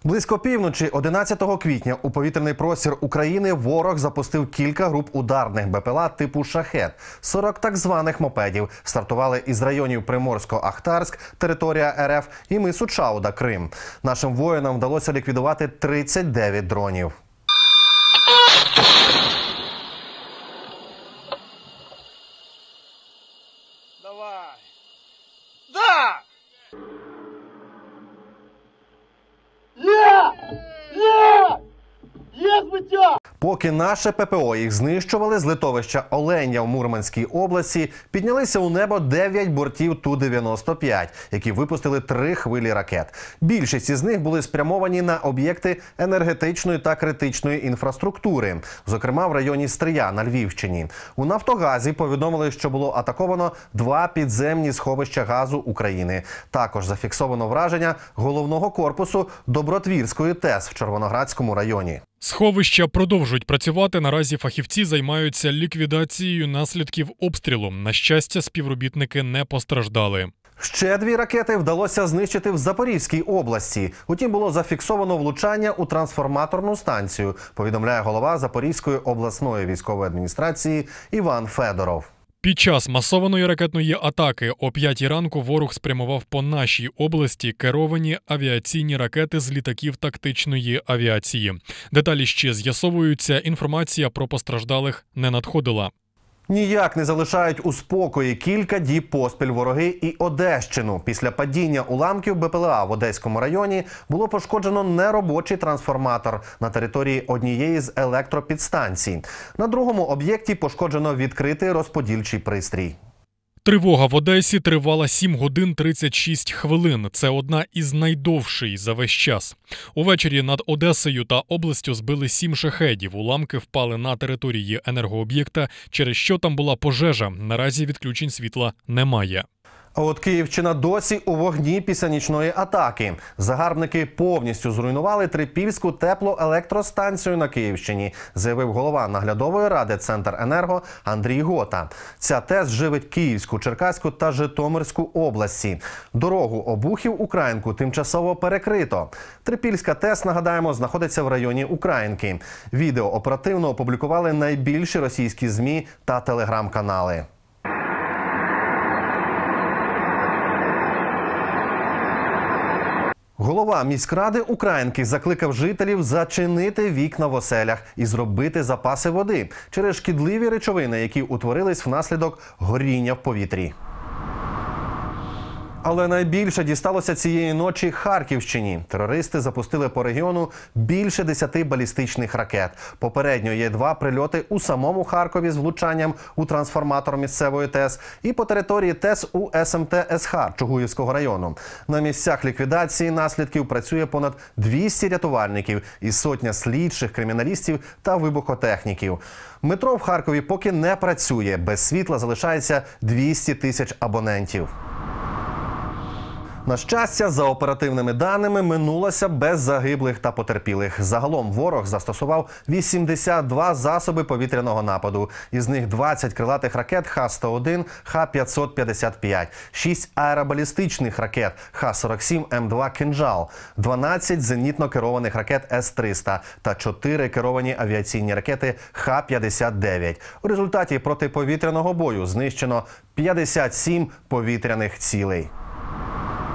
Близько півночі 11 квітня у повітряний простір України ворог запустив кілька груп ударних БПЛА типу «Шахед». 40 так званих мопедів стартували із районів Приморсько-Ахтарськ, територія РФ, і мису Чауда, Крим. Нашим воїнам вдалося ліквідувати 39 дронів. Давай! Да! Є збиття! Поки наше ППО їх знищували, з литовища Оленя в Мурманській області піднялися у небо 9 бортів Ту-95, які випустили 3 хвилі ракет. Більшість із них були спрямовані на об'єкти енергетичної та критичної інфраструктури, зокрема в районі Стрия на Львівщині. У «Нафтогазі» повідомили, що було атаковано 2 підземні сховища газу України. Також зафіксовано враження головного корпусу Добротвірської ТЕС в Червоноградському районі. Сховища продовжують працювати. Наразі фахівці займаються ліквідацією наслідків обстрілу. На щастя, співробітники не постраждали. Ще 2 ракети вдалося знищити в Запорізькій області. Утім, було зафіксовано влучання у трансформаторну станцію, повідомляє голова Запорізької обласної військової адміністрації Іван Федоров. Під час масованої ракетної атаки о 5 ранку ворог спрямував по нашій області керовані авіаційні ракети з літаків тактичної авіації. Деталі ще з'ясовуються, інформація про постраждалих не надходила. Ніяк не залишають у спокої кілька діб поспіль вороги і Одещину. Після падіння уламків БПЛА в Одеському районі було пошкоджено неробочий трансформатор на території однієї з електропідстанцій. На другому об'єкті пошкоджено відкритий розподільчий пристрій. Тривога в Одесі тривала 7 годин 36 хвилин. Це одна із найдовших за весь час. Увечері над Одесою та областю збили 7 шахедів. Уламки впали на території енергооб'єкта, через що там була пожежа. Наразі відключень світла немає. А от Київщина досі у вогні після нічної атаки. Загарбники повністю зруйнували Трипільську теплоелектростанцію на Київщині, заявив голова наглядової ради «Центренерго» Андрій Гота. Ця ТЕС живить Київську, Черкаську та Житомирську області. Дорогу Обухів-Українку тимчасово перекрито. Трипільська ТЕС, нагадаємо, знаходиться в районі Українки. Відео оперативно опублікували найбільші російські ЗМІ та телеграм-канали. Голова міськради Українки закликав жителів зачинити вікна в оселях і зробити запаси води через шкідливі речовини, які утворились внаслідок горіння в повітрі. Але найбільше дісталося цієї ночі Харківщині. Терористи запустили по регіону більше 10 балістичних ракет. Попередньо є 2 прильоти у самому Харкові з влучанням у трансформатор місцевої ТЕС і по території ТЕС у СМТ Есхар Чугуївського району. На місцях ліквідації наслідків працює понад 200 рятувальників і сотня слідчих, криміналістів та вибухотехніків. Метро в Харкові поки не працює. Без світла залишається 200 тисяч абонентів. На щастя, за оперативними даними, минулося без загиблих та потерпілих. Загалом ворог застосував 82 засоби повітряного нападу. Із них 20 крилатих ракет Х-101, Х-555, 6 аеробалістичних ракет Х-47, М2 «Кинжал», 12 зенітно-керованих ракет С-300 та 4 керовані авіаційні ракети Х-59. У результаті протиповітряного бою знищено 57 повітряних цілей.